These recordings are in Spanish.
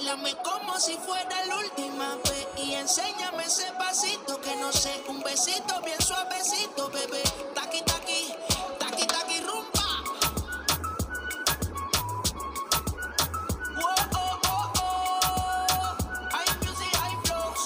Báilame como si fuera la última vez y enséñame ese pasito que no sé, un besito bien suavecito, bebé. Taqui, taqui, taqui, taqui, rumba. Whoa, oh, oh, oh. Hay music, hay flows.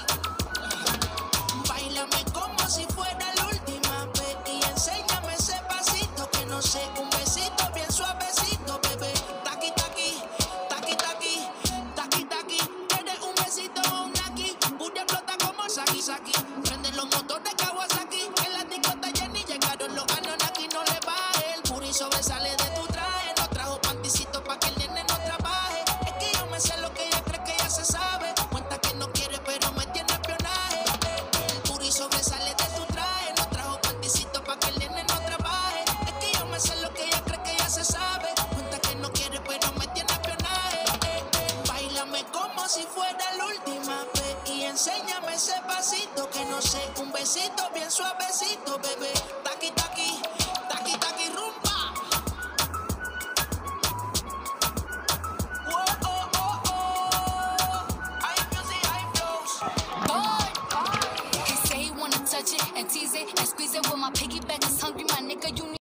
Báilame como si fuera la última vez y enséñame ese pasito que no sé, un besito bien suavecito, bebé. Taqui, taqui, taqui, taqui, taqui, taqui. Quieres un besito o un aquí, booty explota como Saki Saki. Prende los motores Kawasaki, en la discota Jenny llegaron los Anunnaki. No le baje, el booty sobresale de tu traje. No trajo panticito pa' que el nene no trabaje. Es que yo me sé lo que ella cree que ya se sabe. Cuenta que no quiere pero me tiene espionaje. El booty sobresale de tu traje. No trajo panticito pa' que el nene no trabaje. Es que yo me sé lo que ella cree que ya se sabe. Cuenta que no quiere pero me tiene espionaje. Báilame como si fuera la última vez y enséñame ese pasito que no sé, un besito bien suave.